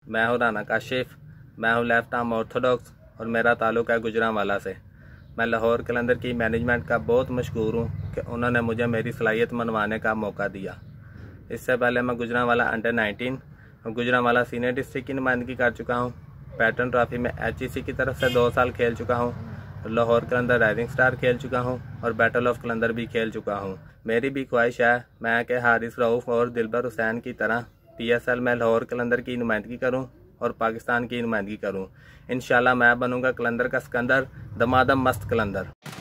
मैं हूँ राना काशिफ, मैं हूँ लेफ्ट आर्म ऑर्थोडॉक्स और मेरा ताल्लुक़ है गुजरांवाला से। मैं लाहौर कलंदर की मैनेजमेंट का बहुत मशकूर हूँ कि उन्होंने मुझे मेरी सलाहियत मनवाने का मौका दिया। इससे पहले मैं गुजरांवाला अंडर 19 और गुजरांवाला सीनियर डिस्ट्रिक्ट की नुमाइंदगी कर चुका हूँ। पैटर्न ट्रॉफी में HEC की तरफ से 2 साल खेल चुका हूँ। लाहौर कलंदर राइजिंग स्टार खेल चुका हूँ और बैटल ऑफ कलंदर भी खेल चुका हूँ। मेरी भी ख्वाहिश है मैं कि हारिस रऊफ़ और दिलबर हुसैन की तरह PSL में लाहौर कलंदर की नुमाइंदगी करूँ और पाकिस्तान की नुमाइंदगी करूँ। इंशाल्लाह मैं बनूंगा कलंदर का सिकंदर, दमादम मस्त कलंदर।